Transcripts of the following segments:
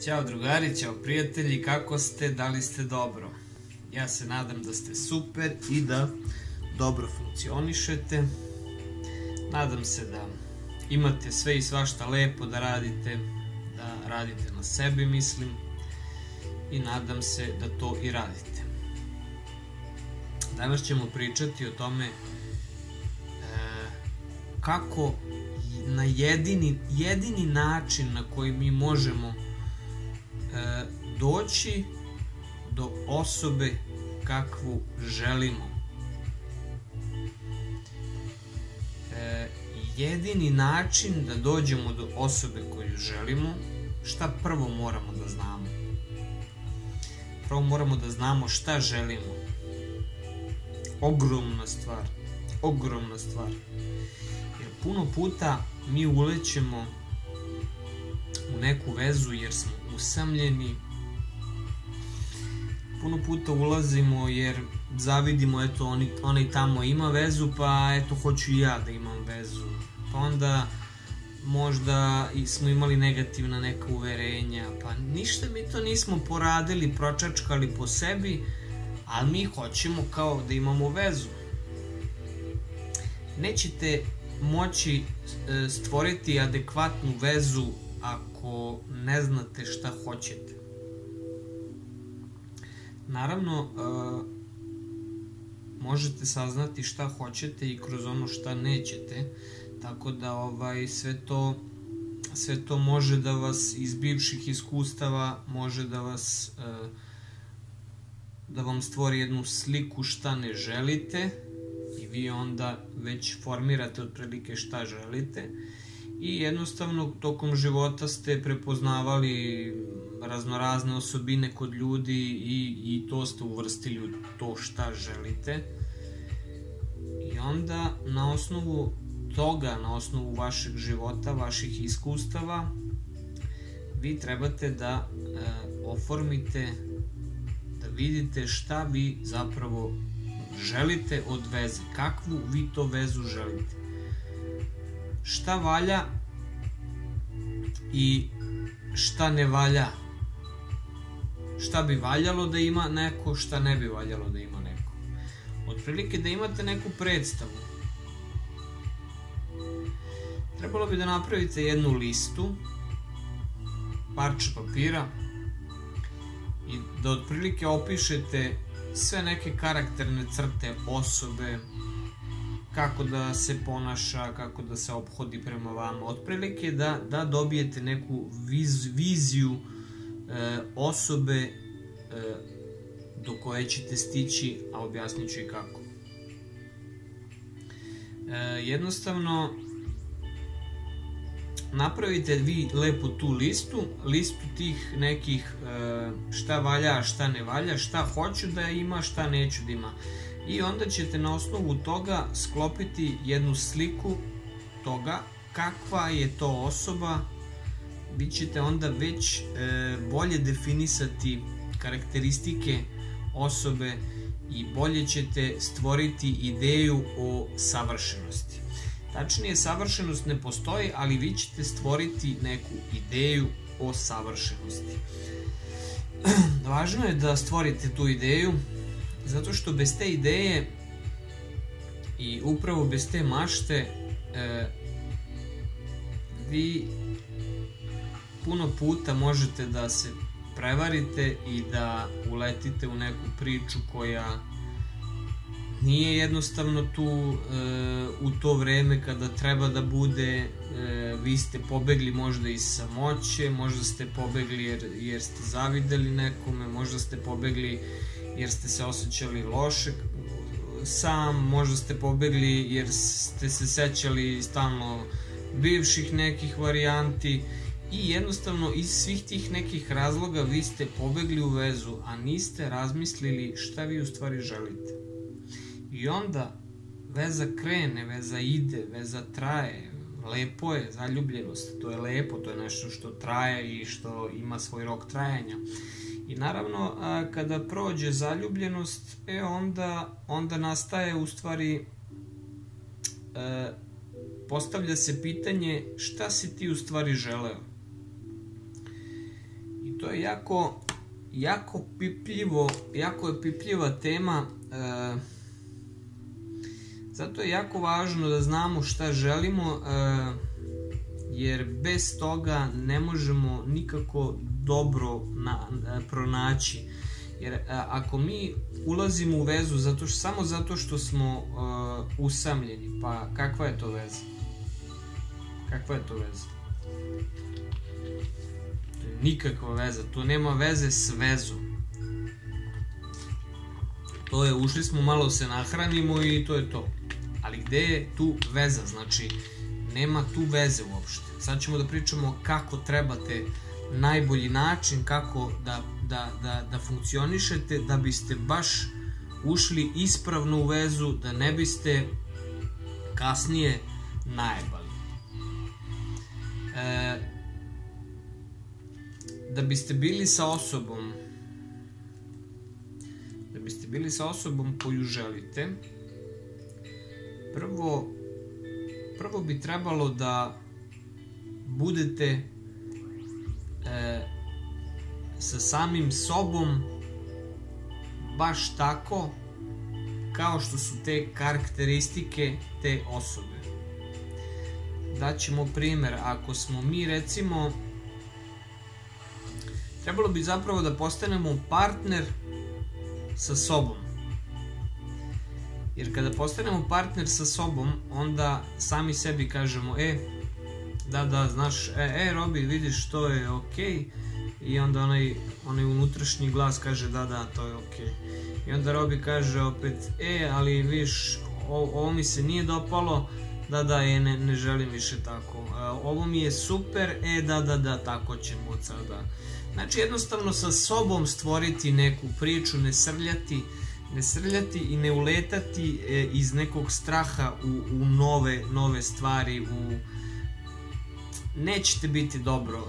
Ćao drugari, ćao prijatelji, kako ste, da li ste dobro? Ja se nadam da ste super i da dobro funkcionišete. Nadam se da imate sve i svašta lepo da radite na sebi, mislim, i nadam se da to i radite. Danas ćemo pričati o tome kako na jedini način na koji mi možemo doći do osobe kakvu želimo. Jedini način da dođemo do osobe koju želimo, šta prvo moramo da znamo? Prvo moramo da znamo šta želimo. Ogromna stvar. Jer puno puta mi ulećemo u neku vezu jer smo usamljeni. Puno puta ulazimo jer zavidimo, eto, onaj tamo ima vezu, pa eto, hoću i ja da imam vezu. Pa onda možda smo imali negativna neka uverenja, pa ništa mi to nismo poradili, pročačkali po sebi, ali mi hoćemo kao da imamo vezu. Nećete moći stvoriti adekvatnu vezu ako ne znate šta hoćete. Naravno, možete saznati šta hoćete i kroz ono šta nećete, tako da sve to može da vas iz bivših iskustava može da vam stvori jednu sliku šta ne želite i vi onda već formirate otprilike šta želite i jednostavno tokom života ste prepoznavali raznorazne osobine kod ljudi i to ste uvrstili u to šta želite i onda na osnovu toga, na osnovu vašeg života, vaših iskustava, vi trebate da oformite, da vidite šta vi zapravo želite od veze, kakvu vi to vezu želite, šta valja i šta ne valja, šta bi valjalo da ima neko, šta ne bi valjalo da ima neko. Otprilike da imate neku predstavu. Trebalo bi da napravite jednu listu, parče papira i da otprilike opišete sve neke karakterne crte osobe, kako da se ponaša, kako da se ophodi prema vama. Otprilike da dobijete neku viziju osobe do koje ćete stići, a objasnit ću i kako. Jednostavno, napravite vi lepo tu listu tih nekih šta valja, šta ne valja, šta hoću da ima, šta neću da ima. I onda ćete na osnovu toga sklopiti jednu sliku toga kakva je to osoba. Vi ćete onda već bolje definisati karakteristike osobe i bolje ćete stvoriti ideju o savršenosti. Tačnije, savršenost ne postoji, ali vi ćete stvoriti neku ideju o savršenosti. Važno je da stvorite tu ideju, zato što bez te ideje i upravo bez te mašte vi puno puta možete da se prevarite i da uletite u neku priču koja nije jednostavno tu u to vreme kada treba da bude. Vi ste pobegli možda iz samoće, možda ste pobegli jer ste zavideli nekome, možda ste pobegli jer ste se osjećali loše sam, možda ste pobegli jer ste se sećali stalno bivših nekih varijanti i jednostavno iz svih tih nekih razloga vi ste pobegli u vezu, a niste razmislili šta vi u stvari želite. I onda veza krene, veza ide, veza traje, lepo je, zaljubljenost, to je lepo, to je nešto što traje i što ima svoj rok trajanja. I naravno, kada prođe zaljubljenost, onda nastaje u stvari, postavlja se pitanje šta si ti u stvari želeo. I to je jako pipljiva tema, zato je jako važno da znamo šta želimo, jer bez toga ne možemo nikako dobro pronaći. Jer ako mi ulazimo u vezu samo zato što smo usamljeni, pa kakva je to veza? Kakva je to veza? To je nikakva veza, to nema veze s vezom. To je, ušli smo, malo se nahranimo i to je to. Ali gde je tu veza? Znači, nema tu veze uopšte. Sad ćemo da pričamo kako trebate, najbolji način kako da funkcionišete, da biste baš ušli ispravno u vezu, da ne biste kasnije najebali. Da biste bili sa osobom koju želite, prvo bi trebalo da budete sa samim sobom baš tako kao što su te karakteristike te osobe. Daćemo primer, ako smo mi, recimo, trebalo bi zapravo da postanemo partner sa sobom. Jer kada postanemo partner sa sobom, onda sami sebi kažemo, da, znaš, Robi, vidiš, to je okej. I onda onaj unutrašnji glas kaže, da, to je okej. I onda Robi kaže opet, ali vidiš, ovo mi se nije dopalo, da, ne želim više tako. Ovo mi je super, da, tako ćemo od sada. Znači, jednostavno sa sobom stvoriti neku priču, ne srljati i ne uletati iz nekog straha u nove stvari, nećete biti dobro.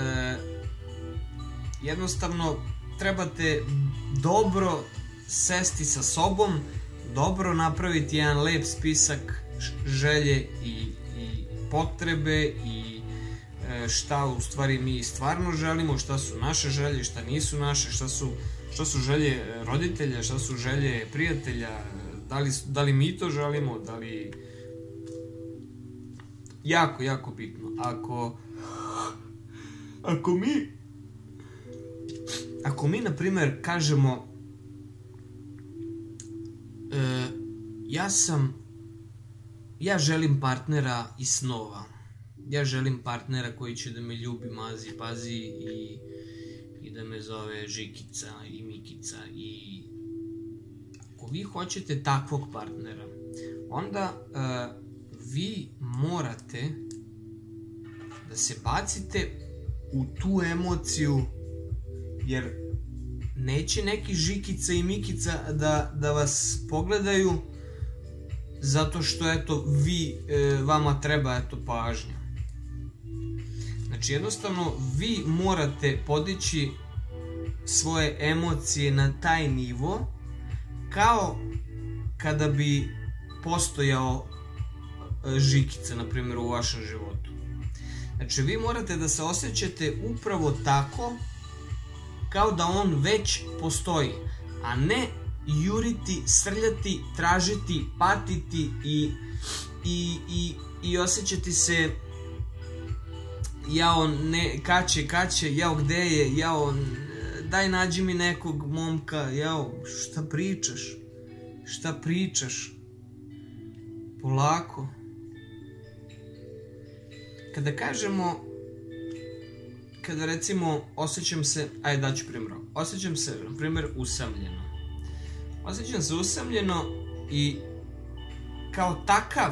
Jednostavno trebate dobro sesti sa sobom, dobro napraviti jedan lep spisak želje i potrebe i šta u stvari mi stvarno želimo, šta su naše želje, šta nisu naše, šta su želje roditelja, šta su želje prijatelja, da li mi to želimo, da li... Jako bitno. Ako mi, na primer, kažemo ja želim partnera iz snova, ja želim partnera koji će da me ljubi, mazi, pazi i da me zove Žikica i Mikica. I ako vi hoćete takvog partnera, onda vi morate da se bacite u tu emociju, jer neće neki Žikica i Mikica da vas pogledaju zato što, eto, vama treba, eto, pažnja. Znači, jednostavno, vi morate podići svoje emocije na taj nivo, kao kada bi postojao Žikica, na primjer, u vašem životu. Znači, vi morate da se osjećate upravo tako kao da on već postoji, a ne juriti, srljati, tražiti, patiti i osjećati se jao, ne, kaće, jao, gde je, jao, daj nađi mi nekog momka, jao, šta pričaš, polako. Kada recimo osjećam se, daću primjer, osjećam se, na primjer, usamljeno. Osjećam se usamljeno i kao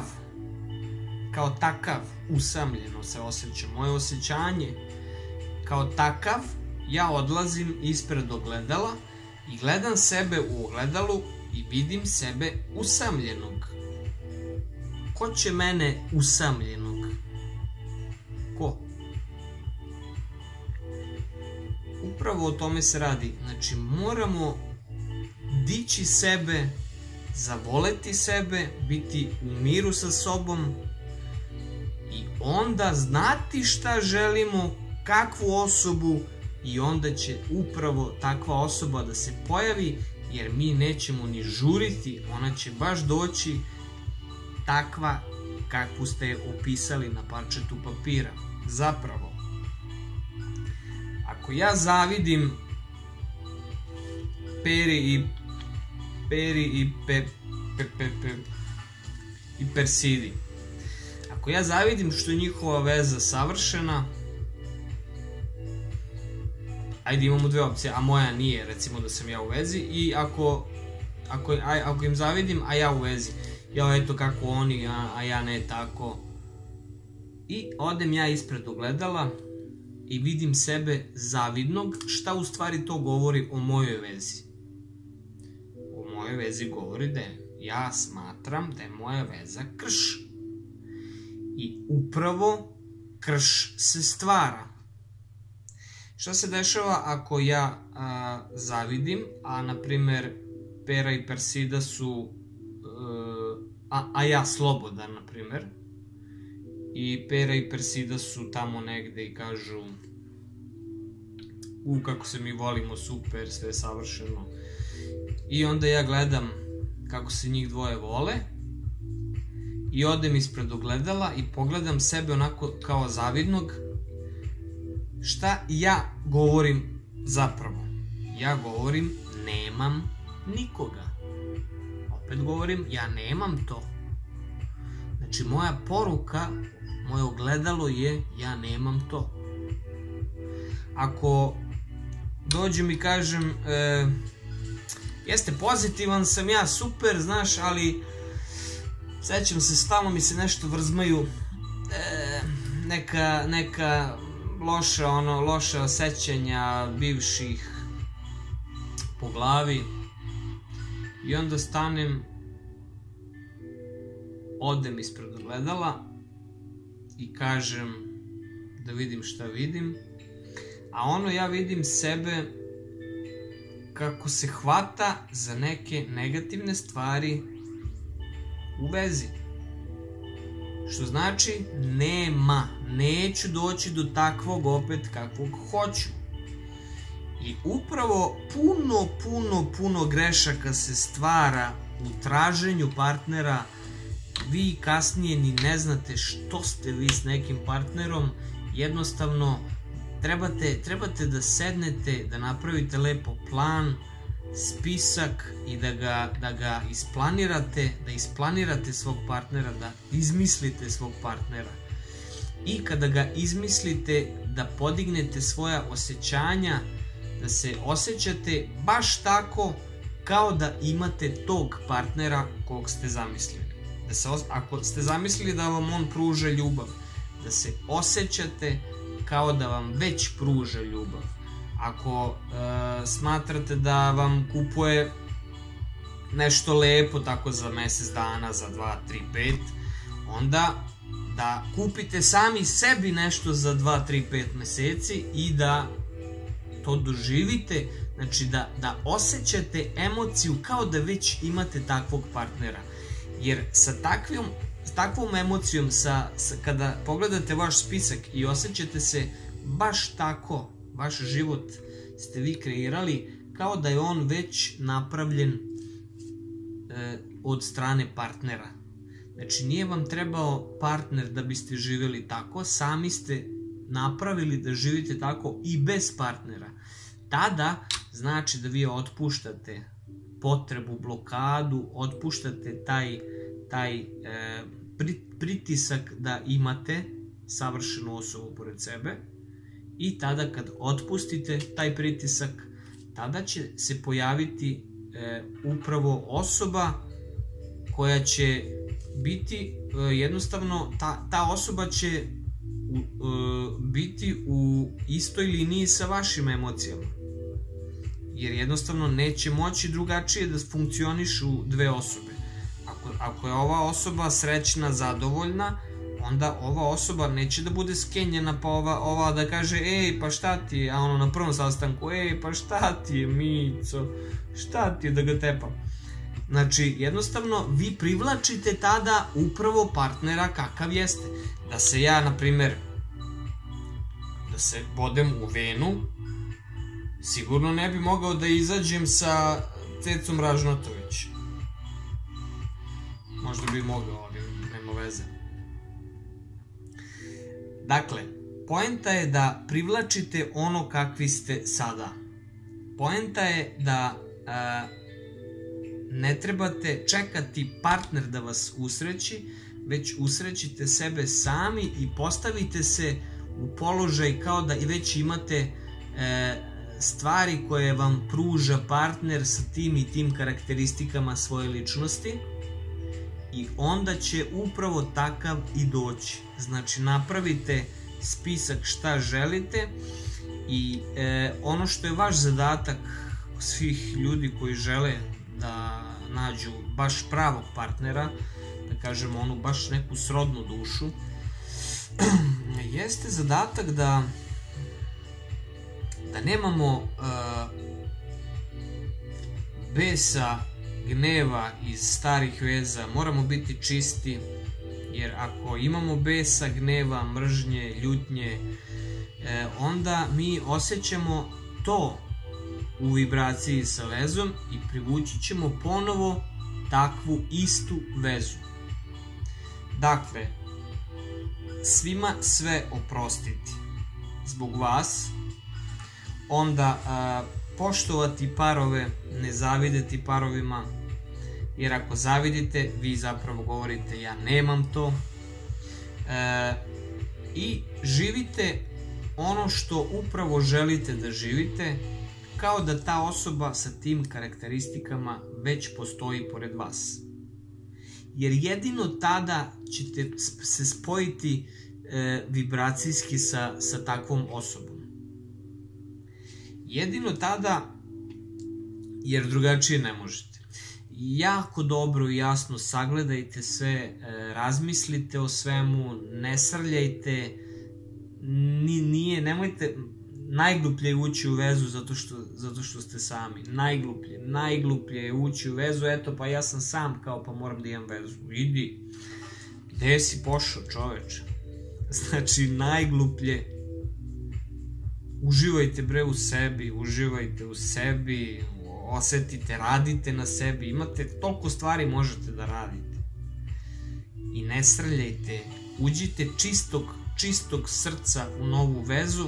takav usamljeno se osjećam. Moje osjećanje kao takav, ja odlazim ispred ogledala i gledam sebe u ogledalu i vidim sebe usamljenog. Ko će mene usamljenog? Ko? Upravo o tome se radi. Znači, moramo dići sebe, zavoleti sebe, biti u miru sa sobom i onda znati šta želimo, kakvu osobu i onda će upravo takva osoba da se pojavi, jer mi nećemo ni žuriti, ona će baš doći takva kakvu ste opisali na parčetu papira. Zapravo, ako ja zavidim Peri i Persidi, ako ja zavidim što je njihova veza savršena, ajde, imamo dve opcije, a moja nije, recimo da sam ja u vezi, i ako im zavidim, a ja u vezi, ja eto kako oni, a ja ne tako, i odem ja ispred ogledala i vidim sebe zavidnog, šta u stvari to govori o mojoj vezi? O mojoj vezi govori da ja smatram da je moja veza krš. I upravo krš se stvara. Šta se dešava ako ja zavidim, a na primer Pera i Persida su, a ja slobodan, na primer, i Pera i Persida su tamo negde i kažu kako se mi volimo, super, sve je savršeno, i onda ja gledam kako se njih dvoje vole i odem ispred ogledala i pogledam sebe onako kao zavidnog. Šta ja govorim zapravo? Ja govorim nemam nikoga. Opet govorim ja nemam to. Znači moja poruka, moje ogledalo je ja nemam to. Ako dođem i kažem jeste, pozitivan sam ja, super, znaš, ali sećam se, stalno mi se nešto vrzmaju, neka loša sećanja bivših po glavi, i onda stanem, odem ispred ogledala i kažem da vidim šta vidim, a ja vidim sebe kako se hvata za neke negativne stvari u vezi. Što znači neću doći do takvog opet kakvog hoću. I upravo puno grešaka se stvara u traženju partnera. Vi kasnije ni ne znate što ste vi s nekim partnerom, jednostavno trebate da sednete, da napravite lepo plan, spisak i da ga isplanirate, da isplanirate svog partnera, da izmislite svog partnera. I kada ga izmislite, da podignete svoja osjećanja, da se osjećate baš tako kao da imate tog partnera kog ste zamislili. Ako ste zamislili da vam on pruža ljubav, da se osjećate kao da vam već pruža ljubav. Ako smatrate da vam kupuje nešto lepo tako za mesec dana, za 2, 3, 5, onda da kupite sami sebi nešto za 2, 3, 5 meseci i da to doživite, znači da osjećate emociju kao da već imate takvog partnera. Jer sa takvom emocijom, kada pogledate vaš spisak i osjećate se baš tako, vaš život ste vi kreirali kao da je on već napravljen od strane partnera. Znači nije vam trebao partner da biste živjeli tako, sami ste napravili da živite tako i bez partnera. Tada znači da vi otpuštate potrebu, blokadu, otpuštate taj pritisak da imate savršenu osobu pored sebe, i tada kad otpustite taj pritisak, tada će se pojaviti upravo osoba koja će biti, jednostavno ta osoba će biti u istoj liniji sa vašim emocijama, jer jednostavno neće moći drugačije da funkcionišu dve osobe. Ako je ova osoba srećna, zadovoljna, onda ova osoba neće da bude skenjena, pa ova da kaže ej pa šta ti je, a ono na prvom sastanku ej pa šta ti je Mico, šta ti je, da ga tepam. Znači jednostavno vi privlačite tada upravo partnera kakav jeste. Da se ja, na primer, da se bodem u venu sigurno ne bi mogao da izađem sa Cecom Ražnatović. Možda bi mogao, ali nema veze. Dakle, poenta je da privlačite ono kakvi ste sada. Poenta je da ne trebate čekati partner da vas usreći, već usrećite sebe sami i postavite se u položaj kao da i već imate stvari koje vam pruža partner sa tim i tim karakteristikama svoje ličnosti i onda će upravo takav i doći. Znači, napravite spisak šta želite i ono što je vaš zadatak svih ljudi koji žele da nađu baš pravog partnera, da kažemo onu baš neku srodnu dušu, jeste zadatak da nemamo besa, gneva iz starih veza, moramo biti čisti, jer ako imamo besa, gneva, mržnje, ljutnje, onda mi osjećamo to u vibraciji sa vezom i privući ćemo ponovo takvu istu vezu. Dakle, svima sve oprostiti zbog vas, onda poštovati parove, ne zavideti parovima, jer ako zavidite, vi zapravo govorite ja nemam to, i živite ono što upravo želite da živite, kao da ta osoba sa tim karakteristikama već postoji pored vas. Jer jedino tada ćete se spojiti vibracijski sa takvom osobom. Jedino tada, jer drugačije ne možete. Jako dobro i jasno sagledajte sve, razmislite o svemu, ne srljajte, nemojte najgluplje ući u vezu zato što ste sami. Najgluplje je ući u vezu, eto pa ja sam sam, kao pa moram da imam vezu. Idi, gde si pošao, čoveče? Znači, najgluplje. Uživajte bre u sebi, osetite, radite na sebi, imate toliko stvari možete da radite. I ne srljajte, uđite čistog srca u novu vezu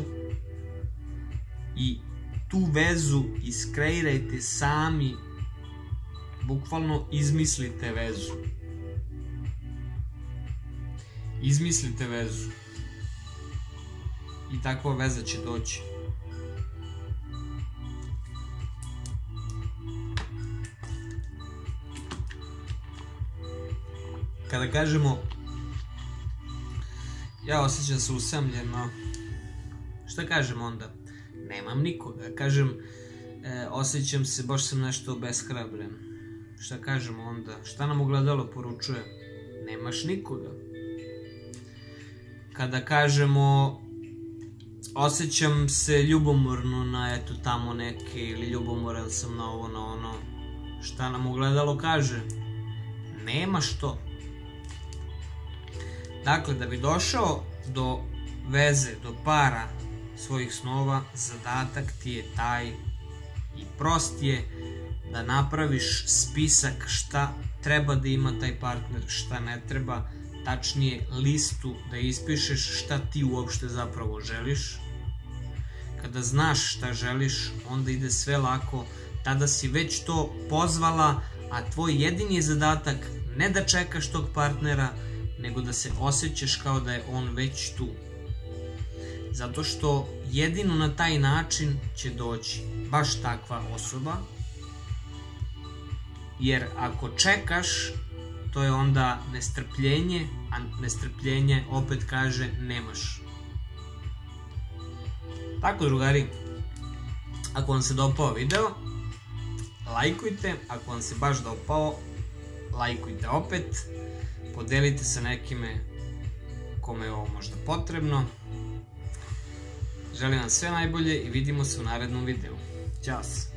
i tu vezu iskreirajte sami, bukvalno izmislite vezu. Izmislite vezu. I takva veza će doći. Kada kažemo ja osjećam se usamljeno, šta kažem onda? Nemam nikoga. Kažem osjećam se, baš sam nešto obeshrabren. Šta kažemo onda? Šta nam ogledalo poručuje? Nemaš nikoga. Kada kažemo osjećam se ljubomorno na eto tamo neke, ili ljubomoran sam na ovo, na ono, šta nam ogledalo kaže? Nemaš to. Dakle, da bi došao do veze, do para svojih snova, zadatak ti je taj i prost je da napraviš spisak šta treba da ima taj partner, šta ne treba, tačnije listu da ispišeš šta ti uopšte zapravo želiš. Kada znaš šta želiš, onda ide sve lako, tada si već to pozvala, a tvoj jedini je zadatak ne da čekaš tog partnera, nego da se osjećaš kao da je on već tu. Zato što jedino na taj način će doći baš takva osoba, jer ako čekaš, to je onda nestrpljenje, a nestrpljenje opet kaže nemaš. Tako, drugari, ako vam se dopao video, lajkujte, ako vam se baš dopao, lajkujte opet, podelite sa nekime kome je ovo možda potrebno. Želim vam sve najbolje i vidimo se u narednom videu. Ćao!